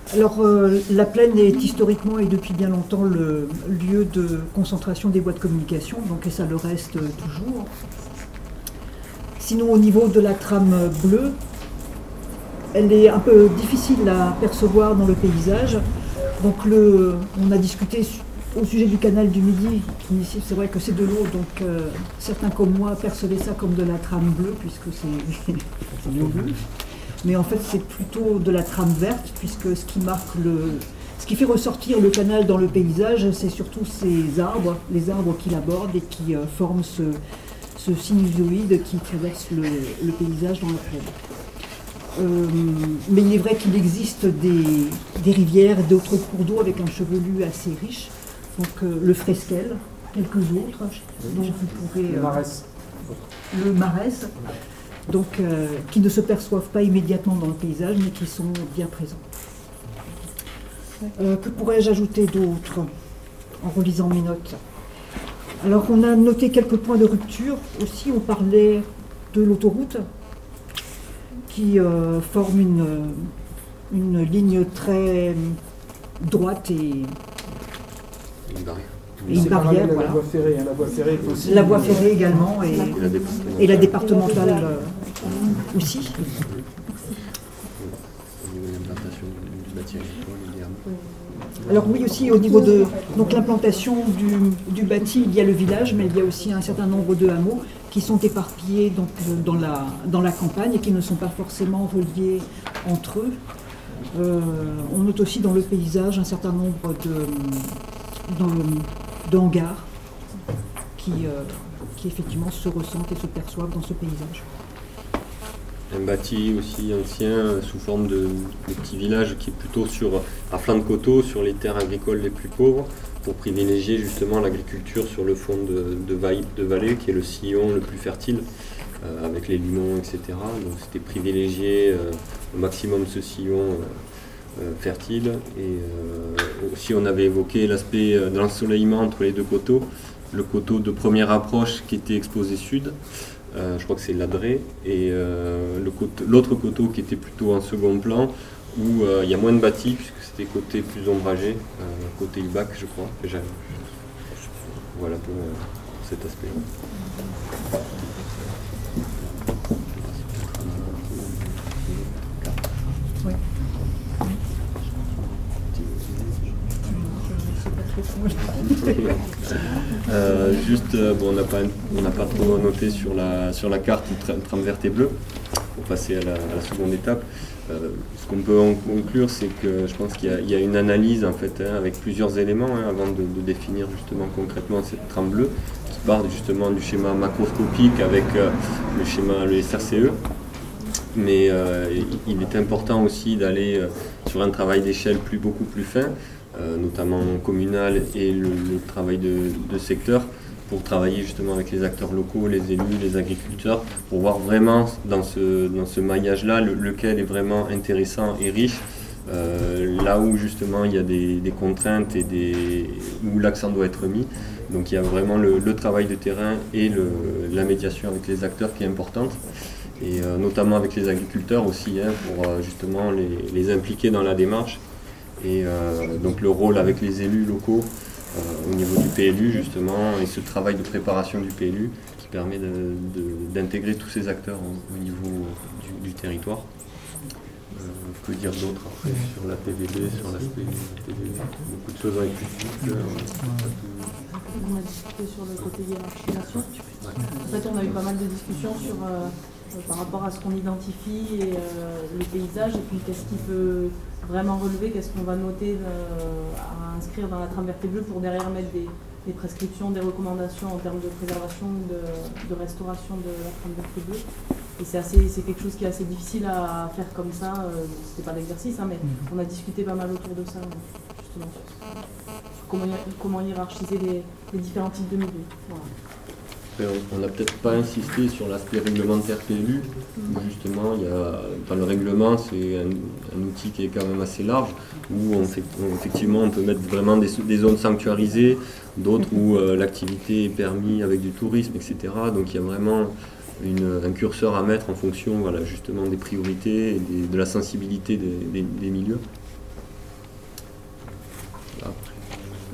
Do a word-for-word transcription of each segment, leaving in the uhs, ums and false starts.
Alors, euh, la plaine est historiquement et depuis bien longtemps le lieu de concentration des voies de communication, donc et ça le reste euh, toujours. Sinon, au niveau de la trame bleue, elle est un peu difficile à percevoir dans le paysage. Donc, le, on a discuté au sujet du canal du Midi. C'est vrai que c'est de l'eau, donc euh, certains comme moi percevaient ça comme de la trame bleue, puisque c'est l'eau bleue. Mais en fait, c'est plutôt de la trame verte, puisque ce qui marque le, ce qui fait ressortir le canal dans le paysage, c'est surtout ces arbres, les arbres qui l'abordent et qui euh, forment ce, ce sinusoïde qui traverse le, le paysage dans la plaine. Euh, mais il est vrai qu'il existe des, des rivières et d'autres cours d'eau avec un chevelu assez riche. Donc euh, le Fresquel, quelques autres, dont vous pourrez... Euh, le Marès. Le Marès. Donc, euh, qui ne se perçoivent pas immédiatement dans le paysage, mais qui sont bien présents. Euh, que pourrais-je ajouter d'autre en relisant mes notes? Alors, on a noté quelques points de rupture. Aussi, on parlait de l'autoroute, qui euh, forme une, une ligne très droite et... Une barrière. Et une barrière, voilà. La voie ferrée, hein, la voie ferrée, aussi, la voie ferrée également, et, et, et la départementale euh, aussi. Alors oui, aussi au niveau de donc l'implantation du, du bâti, il y a le village, mais il y a aussi un certain nombre de hameaux qui sont éparpillés donc, dans, la, dans la campagne et qui ne sont pas forcément reliés entre eux. Euh, on note aussi dans le paysage un certain nombre de... Dans le, de hangars qui, euh, qui effectivement se ressentent et se perçoivent dans ce paysage. Un bâti aussi ancien sous forme de, de petit village qui est plutôt sur, à flanc de coteau sur les terres agricoles les plus pauvres pour privilégier justement l'agriculture sur le fond de, de, va, de vallée qui est le sillon le plus fertile euh, avec les limons, et cetera. Donc c'était privilégier euh, au maximum ce sillon euh, Euh, fertile et euh, aussi on avait évoqué l'aspect euh, de l'ensoleillement entre les deux coteaux, le coteau de première approche qui était exposé sud, euh, je crois que c'est l'Adré, et euh, l'autre coteau qui était plutôt en second plan où euh, il y a moins de bâtis puisque c'était côté plus ombragé, euh, côté Ubac je crois. Voilà pour euh, cet aspect-là. Oui. euh, juste, euh, bon, on n'a pas, on n'a pas trop noté sur la, sur la carte une trame verte et bleue pour passer à la, à la seconde étape. Euh, ce qu'on peut en conclure, c'est que je pense qu'il y, y a une analyse en fait hein, avec plusieurs éléments hein, avant de, de définir justement concrètement cette trame bleue qui part justement du schéma macroscopique avec euh, le schéma le S R C E. Mais euh, il est important aussi d'aller euh, sur un travail d'échelle plus, beaucoup plus fin. Euh, notamment communal et le, le travail de, de secteur pour travailler justement avec les acteurs locaux, les élus, les agriculteurs, pour voir vraiment dans ce, dans ce maillage-là le, lequel est vraiment intéressant et riche, euh, là où justement il y a des, des contraintes et des, où l'accent doit être mis. Donc il y a vraiment le, le travail de terrain et le, la médiation avec les acteurs qui est importante. Et euh, notamment avec les agriculteurs aussi, hein, pour euh, justement les, les impliquer dans la démarche. Et euh, donc le rôle avec les élus locaux euh, au niveau du P L U justement, et ce travail de préparation du P L U qui permet d'intégrer tous ces acteurs au, au niveau du, du territoire. Euh, que dire d'autre après sur la P V D, sur l'aspect P V D? Beaucoup de choses ont été dites. Euh, on a discuté sur le côté hiérarchisation. En fait, on a eu pas mal de discussions sur, euh, par rapport à ce qu'on identifie et euh, le paysage, et puis qu'est-ce qui peut vraiment relever, qu'est-ce qu'on va noter euh, à inscrire dans la trame verte et bleue pour derrière mettre des, des prescriptions, des recommandations en termes de préservation, de, de restauration de la trame verte et bleue. Et c'est quelque chose qui est assez difficile à faire comme ça, euh, c'était pas l'exercice, hein, mais on a discuté pas mal autour de ça, justement, sur, sur comment, comment hiérarchiser les, les différents types de milieux. Voilà. On n'a peut-être pas insisté sur l'aspect réglementaire P L U, où justement, il y a, enfin, le règlement, c'est un, un outil qui est quand même assez large, où on fait, on, effectivement on peut mettre vraiment des, des zones sanctuarisées, d'autres où euh, l'activité est permise avec du tourisme, et cetera. Donc il y a vraiment une, un curseur à mettre en fonction voilà, justement des priorités et des, de la sensibilité des, des, des milieux.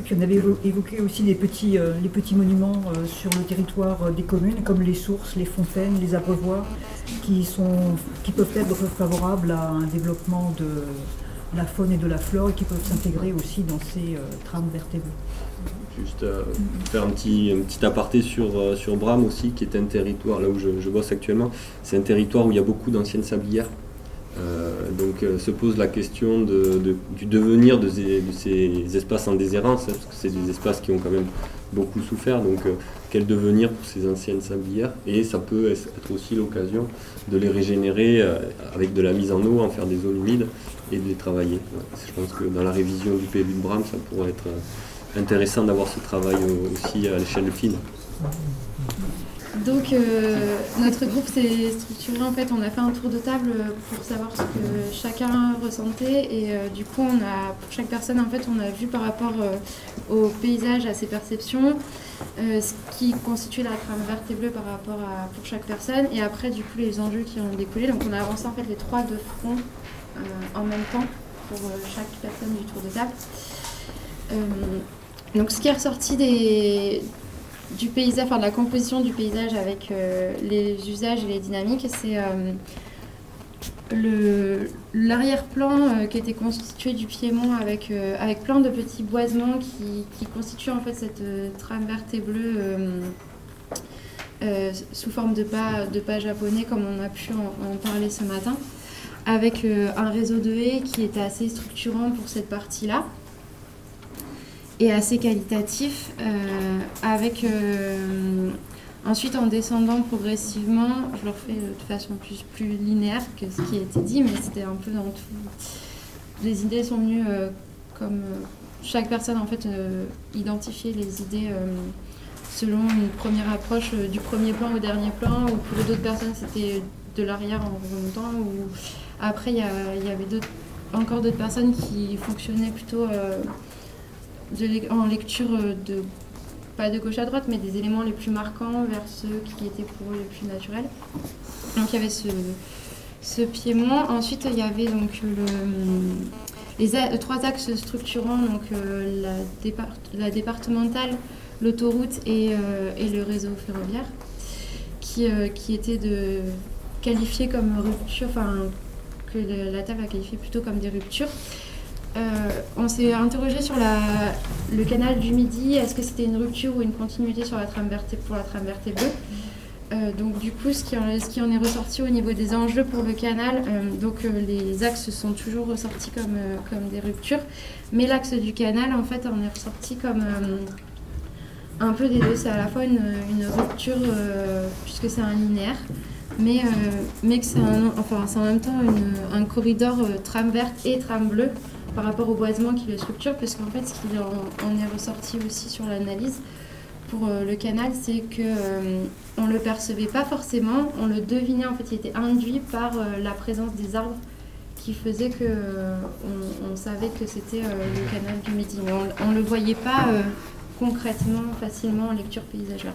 Et puis on avait évo évoqué aussi les petits, euh, les petits monuments euh, sur le territoire euh, des communes, comme les sources, les fontaines, les abreuvoirs, qui, sont, qui peuvent être favorables à un développement de la faune et de la flore et qui peuvent s'intégrer aussi dans ces euh, trames vertes et bleues. Juste euh, faire un petit, un petit aparté sur, euh, sur Bram aussi, qui est un territoire, là où je, je bosse actuellement, c'est un territoire où il y a beaucoup d'anciennes sablières. Euh, donc euh, se pose la question de, de, du devenir de ces, de ces espaces en déshérence, hein, parce que c'est des espaces qui ont quand même beaucoup souffert, donc euh, quel devenir pour ces anciennes sablières, et ça peut être aussi l'occasion de les régénérer euh, avec de la mise en eau, en faire des zones humides et de les travailler. Ouais, je pense que dans la révision du P L U de Bram, ça pourrait être euh, intéressant d'avoir ce travail euh, aussi à l'échelle de fine. Donc euh, notre groupe s'est structuré, en fait on a fait un tour de table pour savoir ce que chacun ressentait et euh, du coup on a, pour chaque personne en fait on a vu par rapport euh, au paysage, à ses perceptions, euh, ce qui constitue la trame verte et bleue par rapport à pour chaque personne et après du coup les enjeux qui ont découlé. Donc on a avancé en fait les trois de front euh, en même temps pour euh, chaque personne du tour de table. Euh, donc ce qui est ressorti des du paysage, enfin de la composition du paysage avec euh, les usages et les dynamiques, c'est euh, le l'arrière-plan euh, qui était constitué du piémont avec, euh, avec plein de petits boisements qui, qui constituent en fait cette euh, trame verte et bleue euh, euh, sous forme de pas, de pas japonais comme on a pu en, en parler ce matin, avec euh, un réseau de haies qui était assez structurant pour cette partie-là. Et assez qualitatif, euh, avec euh, ensuite en descendant progressivement, je le refais de façon plus, plus linéaire que ce qui a été dit, mais c'était un peu dans tout. Les idées sont venues euh, comme euh, chaque personne en fait euh, identifier les idées euh, selon une première approche euh, du premier plan au dernier plan, ou pour d'autres personnes c'était de l'arrière en remontant, ou après il y, y avait d'autres, encore d'autres personnes qui fonctionnaient plutôt euh, De, en lecture de, pas de gauche à droite, mais des éléments les plus marquants vers ceux qui étaient pour eux les plus naturels. Donc il y avait ce, ce piémont. Ensuite il y avait donc le, les, a, les trois axes structurants, donc euh, la, départ, la départementale, l'autoroute et, euh, et le réseau ferroviaire, qui, euh, qui étaient de, qualifiés comme rupture, enfin que le, la table a qualifié plutôt comme des ruptures. Euh, on s'est interrogé sur la, le canal du Midi, est-ce que c'était une rupture ou une continuité sur la trame verte pour la trame verte et bleue. Euh, donc du coup, ce qui, en, ce qui en est ressorti au niveau des enjeux pour le canal, euh, donc euh, les axes sont toujours ressortis comme, euh, comme des ruptures, mais l'axe du canal en fait en est ressorti comme euh, un peu des deux. C'est à la fois une, une rupture euh, puisque c'est un linéaire, mais, euh, mais que c'est enfin, en même temps une, un corridor euh, trame verte et trame bleue par rapport au boisement qui le structure, parce qu'en fait ce qui en, en est ressorti aussi sur l'analyse pour euh, le canal, c'est que euh, on le percevait pas forcément, on le devinait, en fait il était induit par euh, la présence des arbres qui faisait que euh, on, on savait que c'était euh, le canal du Midi, mais on, on le voyait pas euh, concrètement, facilement en lecture paysagère.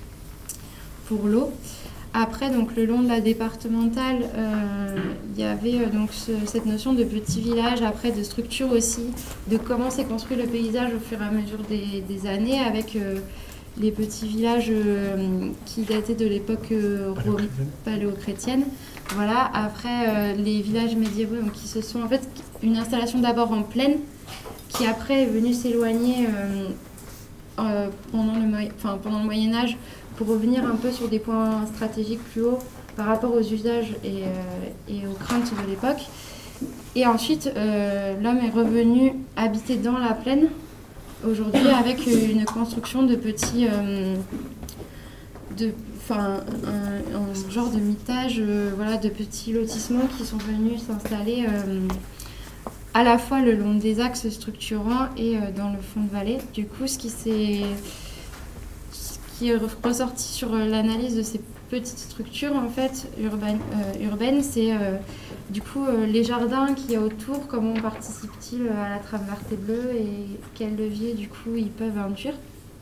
Pour l'eau, après, donc, le long de la départementale, euh, il y avait euh, donc ce, cette notion de petit village, après de structure aussi, de comment s'est construit le paysage au fur et à mesure des, des années, avec euh, les petits villages euh, qui dataient de l'époque euh, paléo-chrétienne. Voilà. Après, euh, les villages médiévaux, donc, qui se sont en fait une installation d'abord en plaine, qui après est venue s'éloigner euh, euh, pendant le, enfin, pendant le Moyen-Âge, pour revenir un peu sur des points stratégiques plus hauts par rapport aux usages et, euh, et aux craintes de l'époque. Et ensuite, euh, l'homme est revenu habiter dans la plaine, aujourd'hui, avec une construction de petits... Euh, de, enfin, un, un genre de mitage, euh, voilà, de petits lotissements qui sont venus s'installer euh, à la fois le long des axes structurants et euh, dans le fond de vallée. Du coup, ce qui s'est... qui est ressorti sur l'analyse de ces petites structures en fait urbaines, euh, urbaines c'est euh, du coup euh, les jardins qu'il y a autour, comment participent-ils à la trame verte et bleue et quels leviers du coup ils peuvent induire,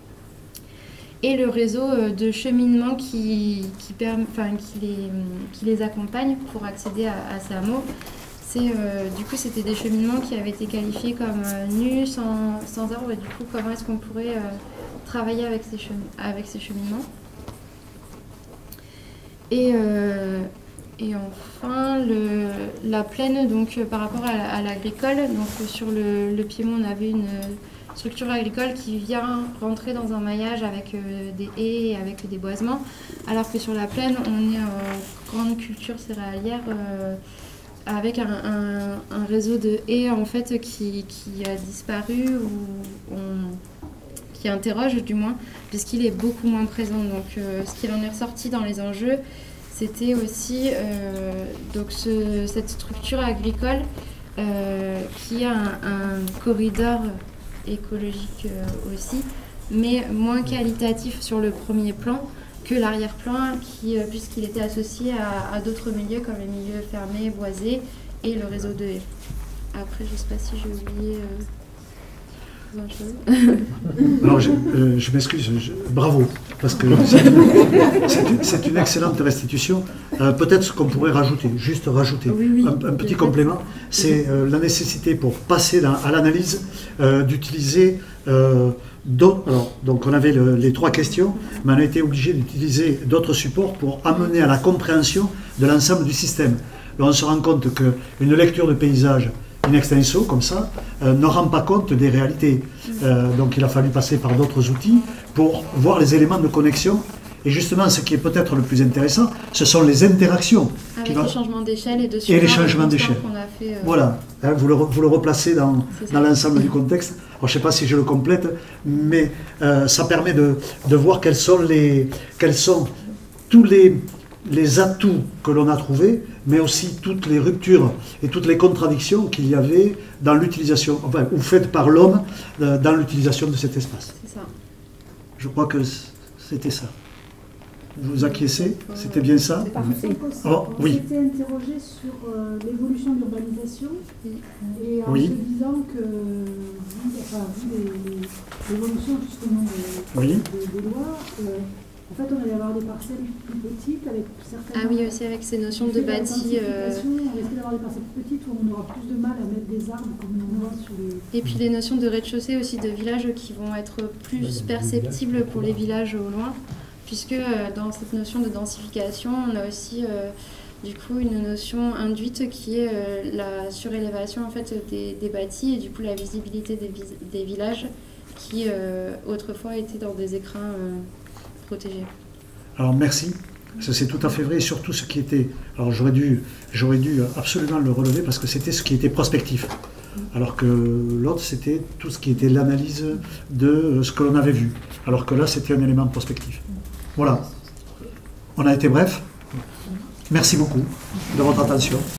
et le réseau euh, de cheminement qui, qui, permet, enfin, qui, les, qui les accompagne pour accéder à, à ces hameaux. c'est euh, du coup c'était des cheminements qui avaient été qualifiés comme euh, nus, sans, sans arbre, et du coup comment est-ce qu'on pourrait euh, travailler avec ces, chemin, avec ces cheminements. Et, euh, et enfin le, la plaine, donc par rapport à l'agricole, donc sur le, le Piémont on avait une structure agricole qui vient rentrer dans un maillage avec euh, des haies et avec des boisements, alors que sur la plaine on est en grande culture céréalière euh, avec un, un, un réseau de haies en fait qui, qui a disparu ou on, qui interroge du moins, puisqu'il est beaucoup moins présent. Donc euh, ce qu'il en est ressorti dans les enjeux, c'était aussi euh, donc ce, cette structure agricole euh, qui a un, un corridor écologique euh, aussi, mais moins qualitatif sur le premier plan que l'arrière-plan, qui, euh, puisqu'il était associé à, à d'autres milieux comme les milieux fermés, boisés et le réseau de haies. Après, je ne sais pas si j'ai oublié euh, une chose. Alors, je, euh, je m'excuse, bravo, parce que c'est une, une excellente restitution. Euh, Peut-être ce qu'on pourrait rajouter, juste rajouter, oui, oui, un, un petit complément, c'est euh, la nécessité pour passer dans, à l'analyse euh, d'utiliser euh, d'autres. Alors, donc on avait le, les trois questions, mais on a été obligé d'utiliser d'autres supports pour amener à la compréhension de l'ensemble du système. Et on se rend compte qu'une lecture de paysage in extenso, comme ça, euh, ne rend pas compte des réalités. Euh, donc il a fallu passer par d'autres outils pour voir les éléments de connexion. Et justement, ce qui est peut-être le plus intéressant, ce sont les interactions. Avec va... les changements d'échelle et de Et les changements d'échelle. Euh... Voilà, hein, vous, le, vous le replacez dans, dans l'ensemble du contexte. Alors, je ne sais pas si je le complète, mais euh, ça permet de, de voir quels sont, les, quels sont tous les, les atouts que l'on a trouvés, mais aussi toutes les ruptures et toutes les contradictions qu'il y avait dans l'utilisation, enfin, ou faites par l'homme euh, dans l'utilisation de cet espace. C'est ça. Je crois que c'était ça. Vous acquiescez? C'était bien ça? C'est parfait. Oh, oui. On s'était interrogé sur euh, l'évolution de l'urbanisation et en Oui. se disant que vu, enfin, vu l'évolution justement des, Oui. des, des lois, euh, en fait on allait avoir des parcelles plus petites avec certaines... Ah oui, aussi avec ces notions de bâti... Euh... On risque d'avoir des parcelles plus petites où on aura plus de mal à mettre des arbres comme on voit sur les... Et puis les notions de rez-de-chaussée aussi de villages qui vont être plus perceptibles pour les villages au loin, puisque euh, dans cette notion de densification, on a aussi euh, du coup une notion induite qui est euh, la surélévation en fait des, des bâtis et du coup la visibilité des, vis des villages qui euh, autrefois étaient dans des écrins euh, protégés. Alors merci, ça c'est tout à fait vrai, et surtout ce qui était, alors j'aurais dû, j'aurais dû absolument le relever parce que c'était ce qui était prospectif, alors que l'autre c'était tout ce qui était l'analyse de ce que l'on avait vu, alors que là c'était un élément prospectif. Voilà, on a été bref. Merci beaucoup de votre attention.